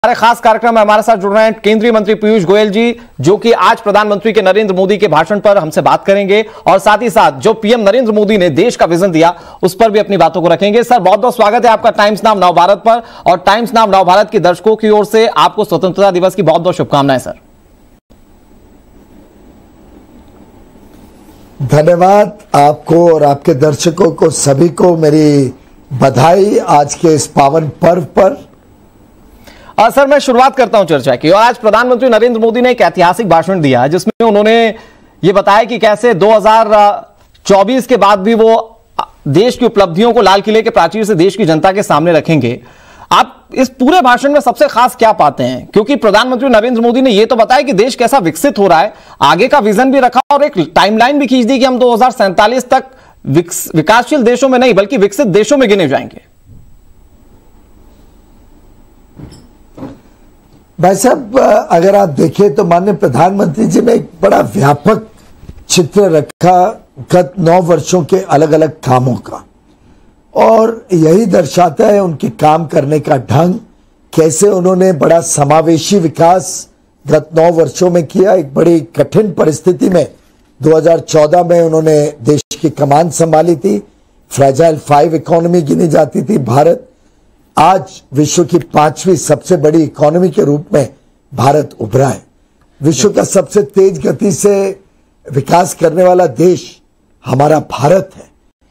हमारे खास कार्यक्रम में हमारे साथ जुड़ रहे हैं केंद्रीय मंत्री पीयूष गोयल जी, जो कि आज प्रधानमंत्री के नरेंद्र मोदी के भाषण पर हमसे बात करेंगे और साथ ही साथ जो पीएम नरेंद्र मोदी ने देश का विजन दिया उस पर भी अपनी बातों को रखेंगे। सर, बहुत बहुत स्वागत है आपका टाइम्स नाउ नवभारत पर, और टाइम्स नाउ नवभारत के दर्शकों की ओर से आपको स्वतंत्रता दिवस की बहुत बहुत शुभकामनाएं। सर, धन्यवाद आपको और आपके दर्शकों को सभी को मेरी बधाई आज के इस पावन पर्व पर। सर, मैं शुरुआत करता हूं चर्चा की। और आज प्रधानमंत्री नरेंद्र मोदी ने एक ऐतिहासिक भाषण दिया जिसमें उन्होंने ये बताया कि कैसे 2024 के बाद भी वो देश की उपलब्धियों को लाल किले के प्राचीर से देश की जनता के सामने रखेंगे। आप इस पूरे भाषण में सबसे खास क्या पाते हैं? क्योंकि प्रधानमंत्री नरेंद्र मोदी ने यह तो बताया कि देश कैसा विकसित हो रहा है, आगे का विजन भी रखा और एक टाइमलाइन भी खींच दी कि हम 2047 तक विकासशील देशों में नहीं बल्कि विकसित देशों में गिने जाएंगे। भाई साहब, अगर आप देखें तो माननीय प्रधानमंत्री जी ने एक बड़ा व्यापक चित्र रखा गत 9 वर्षों के अलग अलग कामों का, और यही दर्शाता है उनके काम करने का ढंग, कैसे उन्होंने बड़ा समावेशी विकास गत 9 वर्षों में किया। एक बड़ी कठिन परिस्थिति में 2014 में उन्होंने देश की कमान संभाली थी। फ्रेजाइल 5 इकोनॉमी गिनी जाती थी भारत, आज विश्व की 5वीं सबसे बड़ी इकोनॉमी के रूप में भारत उभरा है। विश्व का सबसे तेज गति से विकास करने वाला देश हमारा भारत है।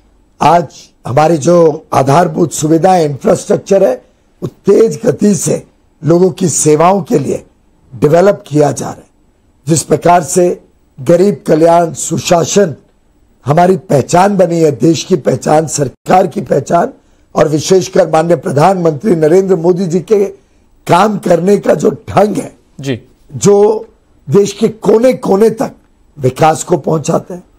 आज हमारी जो आधारभूत सुविधाएं, इंफ्रास्ट्रक्चर है, वो तेज गति से लोगों की सेवाओं के लिए डेवलप किया जा रहा है। जिस प्रकार से गरीब कल्याण, सुशासन हमारी पहचान बनी है, देश की पहचान, सरकार की पहचान, और विशेषकर माननीय प्रधानमंत्री नरेंद्र मोदी जी के काम करने का जो ढंग है जी, जो देश के कोने कोने तक विकास को पहुंचाते हैं,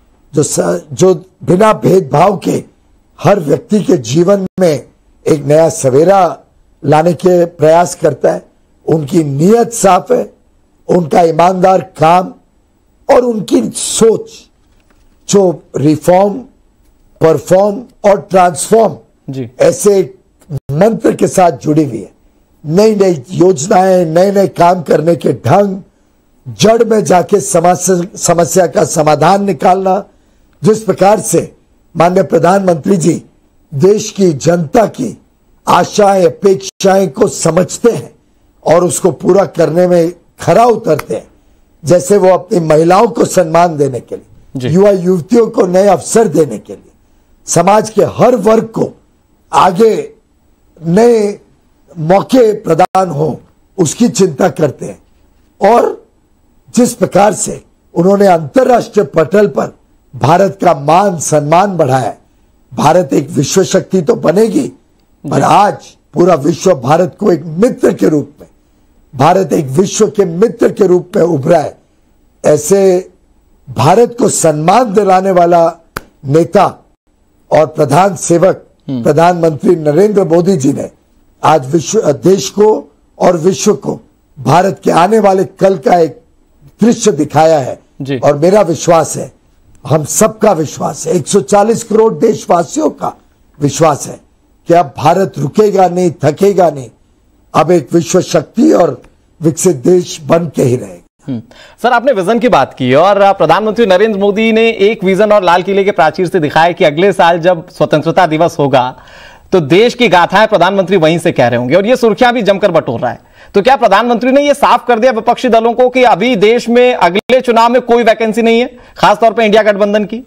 जो बिना भेदभाव के हर व्यक्ति के जीवन में एक नया सवेरा लाने के प्रयास करता है। उनकी नीयत साफ है, उनका ईमानदार काम और उनकी सोच जो रिफॉर्म, परफॉर्म और ट्रांसफॉर्म ऐसे मंत्र के साथ जुड़ी हुई है। नई नई योजनाएं, नए नए काम करने के ढंग, जड़ में जाके समस्या का समाधान निकालना। जिस प्रकार से माननीय प्रधानमंत्री जी देश की जनता की आशाएं, अपेक्षाएं को समझते हैं और उसको पूरा करने में खरा उतरते हैं। जैसे वो अपनी महिलाओं को सम्मान देने के लिए, युवा युवतियों को नए अवसर देने के लिए, समाज के हर वर्ग को आगे नए मौके प्रदान हो, उसकी चिंता करते हैं। और जिस प्रकार से उन्होंने अंतर्राष्ट्रीय पटल पर भारत का मान सम्मान बढ़ाया, भारत एक विश्व शक्ति तो बनेगी, पर आज पूरा विश्व भारत को एक मित्र के रूप में, भारत एक विश्व के मित्र के रूप में उभरा है। ऐसे भारत को सम्मान दिलाने वाला नेता और प्रधान सेवक प्रधानमंत्री नरेंद्र मोदी जी ने आज देश को और विश्व को भारत के आने वाले कल का एक दृश्य दिखाया है। और मेरा विश्वास है, हम सबका विश्वास है, 140 करोड़ देशवासियों का विश्वास है कि अब भारत रुकेगा नहीं, थकेगा नहीं, अब एक विश्व शक्ति और विकसित देश बन के ही रहेगा। सर, आपने विजन की बात की और प्रधानमंत्री नरेंद्र मोदी ने एक विजन और लाल किले के प्राचीर से दिखाया कि अगले साल जब स्वतंत्रता दिवस होगा तो देश की गाथाएं प्रधानमंत्री वहीं से कह रहे होंगे, और ये सुर्खियां भी जमकर बटोर रहा है। तो क्या प्रधानमंत्री ने यह साफ कर दिया विपक्षी दलों को कि अभी देश में अगले चुनाव में कोई वैकेंसी नहीं है, खासतौर पर इंडिया गठबंधन की?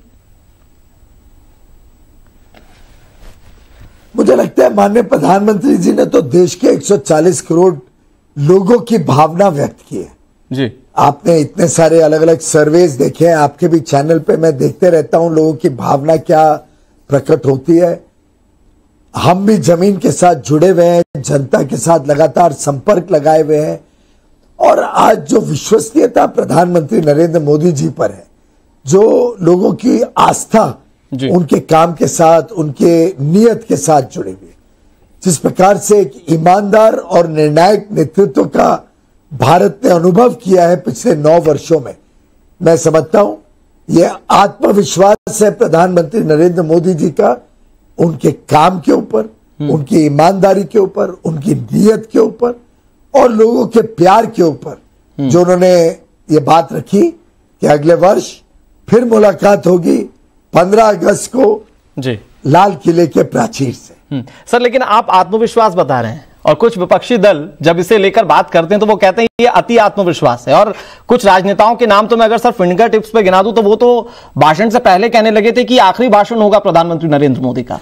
मुझे लगता है माननीय प्रधानमंत्री जी ने तो देश के 140 करोड़ लोगों की भावना व्यक्त की है जी। आपने इतने सारे अलग अलग सर्वेज देखे हैं, आपके भी चैनल पे मैं देखते रहता हूं लोगों की भावना क्या प्रकट होती है। हम भी जमीन के साथ जुड़े हुए हैं, जनता के साथ लगातार संपर्क लगाए हुए हैं, और आज जो विश्वसनीयता प्रधानमंत्री नरेंद्र मोदी जी पर है, जो लोगों की आस्था उनके काम के साथ, उनके नियत के साथ जुड़ी हुई है, जिस प्रकार से एक ईमानदार और निर्णायक नेतृत्व का भारत ने अनुभव किया है पिछले 9 वर्षों में, मैं समझता हूं यह आत्मविश्वास है प्रधानमंत्री नरेंद्र मोदी जी का उनके काम के ऊपर, उनकी ईमानदारी के ऊपर, उनकी नीयत के ऊपर, और लोगों के प्यार के ऊपर जो उन्होंने ये बात रखी कि अगले वर्ष फिर मुलाकात होगी 15 अगस्त को जी लाल किले के प्राचीर से। सर, लेकिन आप आत्मविश्वास बता रहे हैं और कुछ विपक्षी दल जब इसे लेकर बात करते हैं तो वो कहते हैं ये अति आत्मविश्वास है, और कुछ राजनेताओं के नाम तो मैं अगर सर फिंगर टिप्स पे गिना दूं तो वो तो भाषण से पहले कहने लगे थे कि आखिरी भाषण होगा प्रधानमंत्री नरेंद्र मोदी का।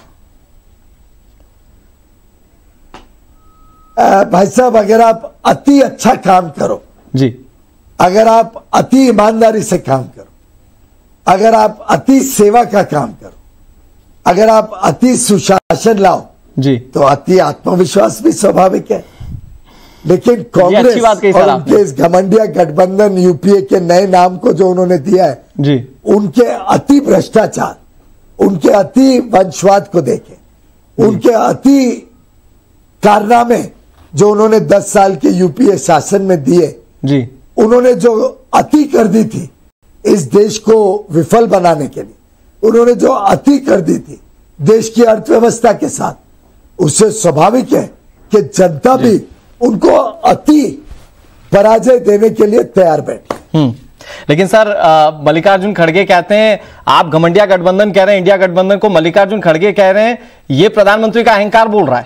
भाई साहब, अगर आप अति अच्छा काम करो जी, अगर आप अति ईमानदारी से काम करो, अगर आप अति सेवा का काम करो, अगर आप अति सुशासन लाओ जी, तो अति आत्मविश्वास भी स्वाभाविक है। लेकिन कांग्रेस और उनके इस घमंडिया गठबंधन यूपीए के नए नाम को जो उन्होंने दिया है जी, उनके अति भ्रष्टाचार, उनके अति वंशवाद को देखे, उनके अति कारनामे जो उन्होंने 10 साल के यूपीए शासन में दिए जी, उन्होंने जो अति कर दी थी इस देश को विफल बनाने के लिए, उन्होंने जो अति कर दी थी देश की अर्थव्यवस्था के साथ, उससे स्वाभाविक है कि जनता भी उनको अति पराजय देने के लिए तैयार बैठे। लेकिन सर मल्लिकार्जुन खड़गे कहते हैं, आप घमंडिया गठबंधन कह रहे हैं, इंडिया गठबंधन को मल्लिकार्जुन खड़गे कह रहे हैं ये प्रधानमंत्री का अहंकार बोल रहा है।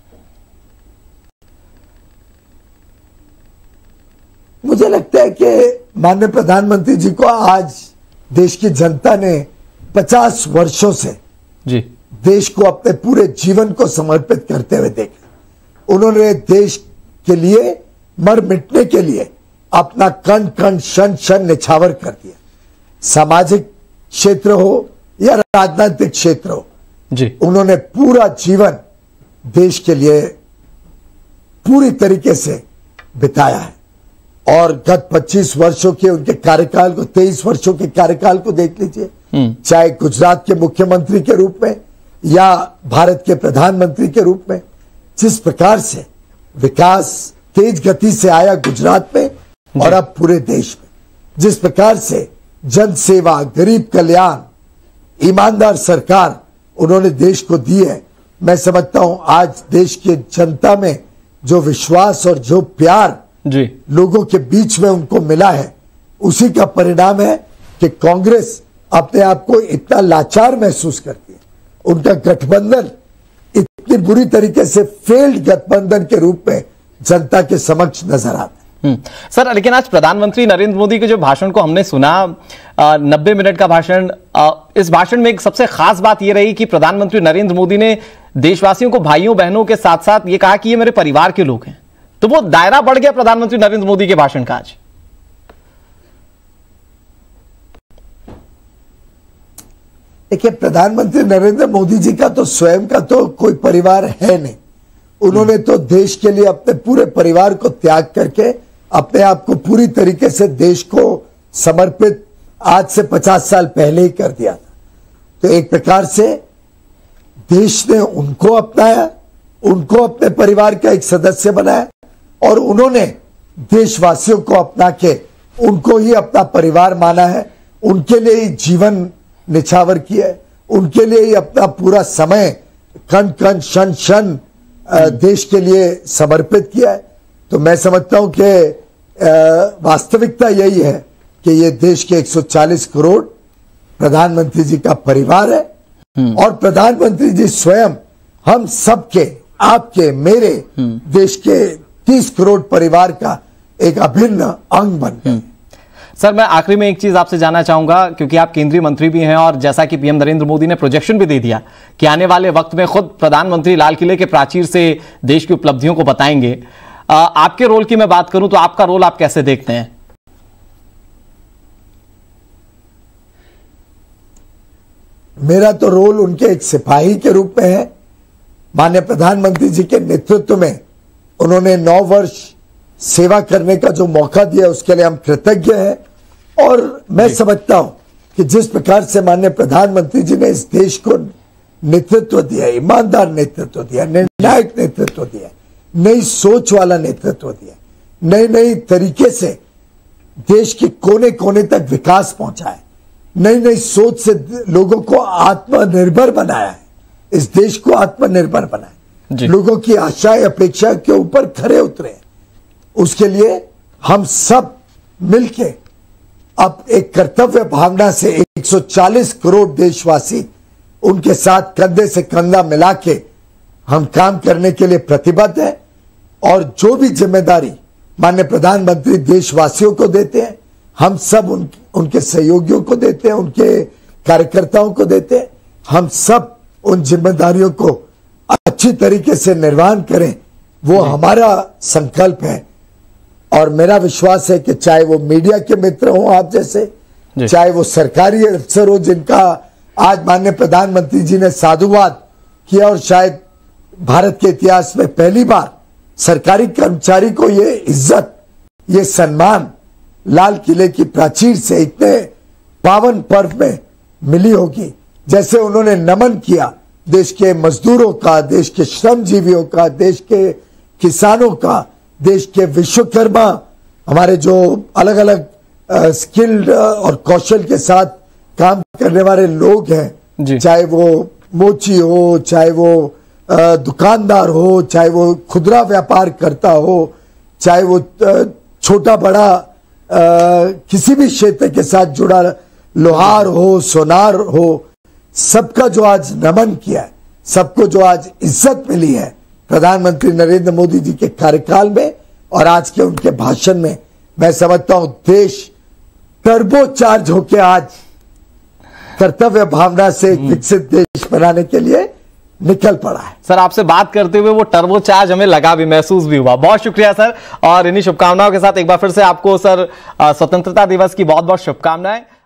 मुझे लगता है कि माननीय प्रधानमंत्री जी को आज देश की जनता ने 50 वर्षों से जी देश को अपने पूरे जीवन को समर्पित करते हुए देखा। उन्होंने देश के लिए मर मिटने के लिए अपना कण कण क्षण क्षण निछावर कर दिया, सामाजिक क्षेत्र हो या राजनीतिक क्षेत्र हो जी, उन्होंने पूरा जीवन देश के लिए पूरी तरीके से बिताया है। और गत 25 वर्षों के उनके कार्यकाल को, 23 वर्षों के कार्यकाल को देख लीजिए, चाहे गुजरात के मुख्यमंत्री के रूप में या भारत के प्रधानमंत्री के रूप में, जिस प्रकार से विकास तेज गति से आया गुजरात में और अब पूरे देश में, जिस प्रकार से जन सेवा, गरीब कल्याण, ईमानदार सरकार उन्होंने देश को दी है, मैं समझता हूं आज देश की जनता में जो विश्वास और जो प्यार जी लोगों के बीच में उनको मिला है, उसी का परिणाम है कि कांग्रेस अपने आप को इतना लाचार महसूस करती है। उनका गठबंधन इतनी बुरी तरीके से फेल्ड गठबंधन के रूप में जनता के समक्ष नजर आता है। सर, लेकिन आज प्रधानमंत्री नरेंद्र मोदी के जो भाषण को हमने सुना, 90 मिनट का भाषण, इस भाषण में एक सबसे खास बात यह रही कि प्रधानमंत्री नरेंद्र मोदी ने देशवासियों को भाइयों बहनों के साथ साथ ये कहा कि ये मेरे परिवार के लोग हैं। तो वो दायरा बढ़ गया प्रधानमंत्री नरेंद्र मोदी के भाषण का आज। देखिए, प्रधानमंत्री नरेंद्र मोदी जी का तो स्वयं का तो कोई परिवार है नहीं। उन्होंने तो देश के लिए अपने पूरे परिवार को त्याग करके अपने आप को पूरी तरीके से देश को समर्पित आज से 50 साल पहले ही कर दिया था। तो एक प्रकार से देश ने उनको अपनाया, उनको अपने परिवार का एक सदस्य बनाया और उन्होंने देशवासियों को अपना के उनको ही अपना परिवार माना है, उनके लिए ही जीवन निछावर किया है, उनके लिए ही अपना पूरा समय कण कण क्षण क्षण देश के लिए समर्पित किया है। तो मैं समझता हूं कि वास्तविकता यही है कि ये देश के 140 करोड़ प्रधानमंत्री जी का परिवार है और प्रधानमंत्री जी स्वयं हम सबके, आपके, मेरे देश के 30 करोड़ परिवार का एक अभिन्न अंग बन गए। सर, मैं आखिरी में एक चीज आपसे जानना चाहूंगा, क्योंकि आप केंद्रीय मंत्री भी हैं और जैसा कि पीएम नरेंद्र मोदी ने प्रोजेक्शन भी दे दिया कि आने वाले वक्त में खुद प्रधानमंत्री लाल किले के प्राचीर से देश की उपलब्धियों को बताएंगे। आपके रोल की मैं बात करूं तो आपका रोल आप कैसे देखते हैं? मेरा तो रोल उनके एक सिपाही के रूप में है। माननीय प्रधानमंत्री जी के नेतृत्व में उन्होंने 9 वर्ष सेवा करने का जो मौका दिया उसके लिए हम कृतज्ञ हैं। और मैं समझता हूं कि जिस प्रकार से माननीय प्रधानमंत्री जी ने इस देश को नेतृत्व दिया, ईमानदार नेतृत्व दिया, निर्णायक नेतृत्व दिया, नई सोच वाला नेतृत्व दिया, नई नई तरीके से देश के कोने कोने तक विकास पहुंचाया, नई नई सोच से लोगों को आत्मनिर्भर बनाया है, इस देश को आत्मनिर्भर बनाया, लोगों की आशाएं अपेक्षा के ऊपर खरे उतरे। उसके लिए हम सब मिलके अब एक कर्तव्य भावना से 140 करोड़ देशवासी उनके साथ कंधे से कंधा मिला के हम काम करने के लिए प्रतिबद्ध है। और जो भी जिम्मेदारी माननीय प्रधानमंत्री देशवासियों को देते हैं, हम सब उनके सहयोगियों को देते हैं, उनके कार्यकर्ताओं को देते हैं। हम सब उन जिम्मेदारियों को अच्छी तरीके से निर्वहन करें, वो हमारा संकल्प है। और मेरा विश्वास है कि चाहे वो मीडिया के मित्र हों आप जैसे, चाहे वो सरकारी अफसर हो जिनका आज माननीय प्रधानमंत्री जी ने साधुवाद किया, और शायद भारत के इतिहास में पहली बार सरकारी कर्मचारी को ये इज्जत, ये सम्मान लाल किले की प्राचीर से इतने पावन पर्व में मिली होगी। जैसे उन्होंने नमन किया देश के मजदूरों का, देश के श्रमजीवियों का, देश के किसानों का, देश के विश्वकर्मा, हमारे जो अलग अलग स्किल्ड और कौशल के साथ काम करने वाले लोग हैं, चाहे वो मोची हो, चाहे वो दुकानदार हो, चाहे वो खुदरा व्यापार करता हो, चाहे वो छोटा बड़ा किसी भी क्षेत्र के साथ जुड़ा लोहार हो, सोनार हो, सबका जो आज नमन किया है, सबको जो आज इज्जत मिली है प्रधानमंत्री नरेंद्र मोदी जी के कार्यकाल में और आज के उनके भाषण में, मैं समझता हूं देश टर्बो चार्ज होके आज कर्तव्य भावना से विकसित देश बनाने के लिए निकल पड़ा है। सर, आपसे बात करते हुए वो टर्बो चार्ज हमें लगा भी, महसूस भी हुआ। बहुत शुक्रिया सर, और इन्हीं शुभकामनाओं के साथ एक बार फिर से आपको सर स्वतंत्रता दिवस की बहुत बहुत शुभकामनाएं।